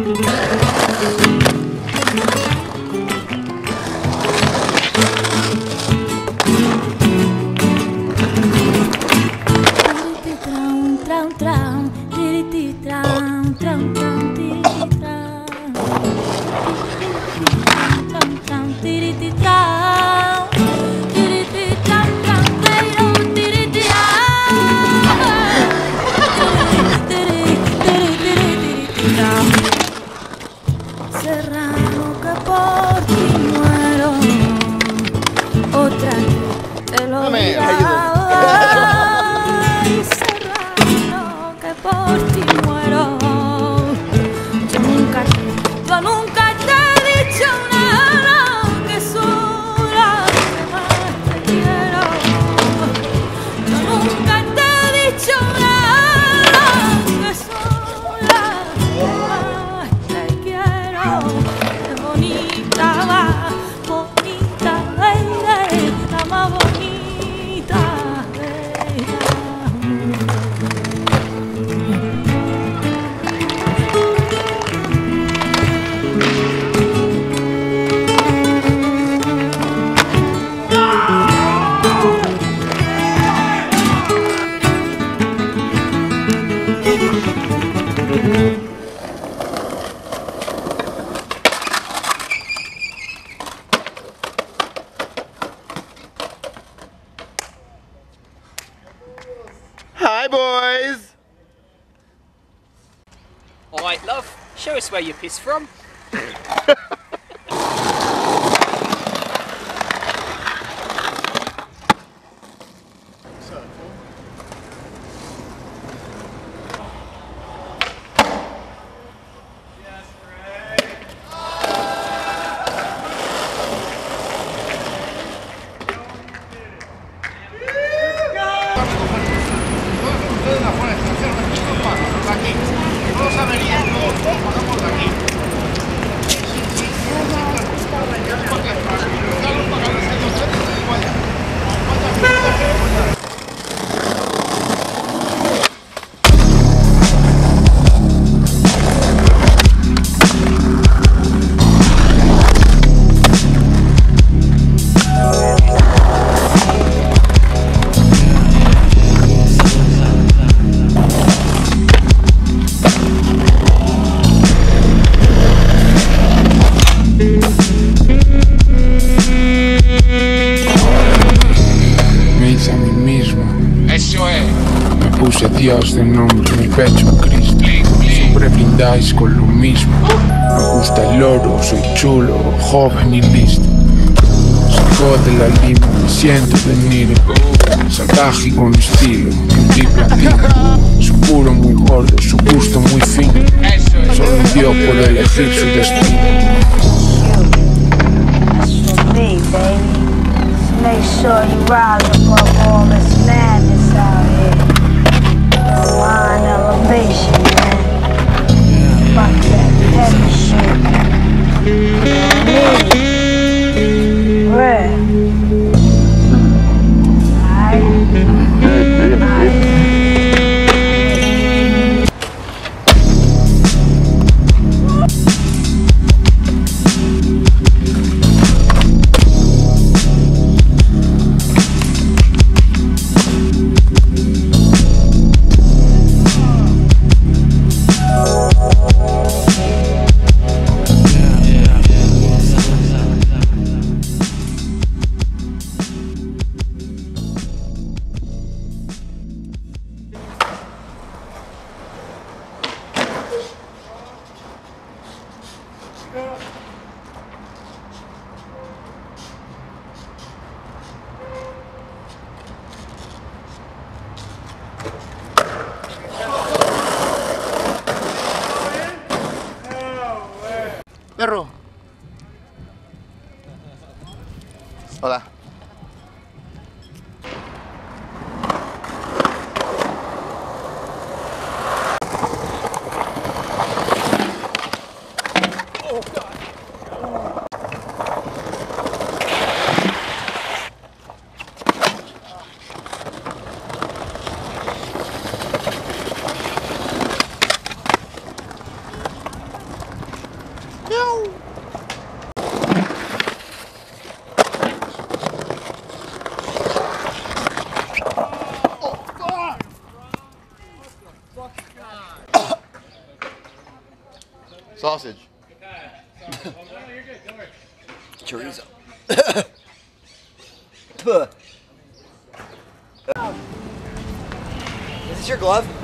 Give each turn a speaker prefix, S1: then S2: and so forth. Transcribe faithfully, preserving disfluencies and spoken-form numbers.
S1: Hi, boys!
S2: Alright, love, show us where you piss from.
S3: Dios de nombre, mi pecho Cristo. Siempre brindáis con lo mismo. Me gusta el oro, soy chulo, joven y listo. Saco de la lima, me siento venir. Salvaje y con estilo, un tipo latino. Su puro muy gordo, su gusto muy fino. Solo un Dios puede elegir su destino.
S4: Make sure you rise above all this madness out here. Line elevation, man. Fuck that heavy shit. Me. Where?
S1: Sausage.
S5: Chorizo. Is this your glove?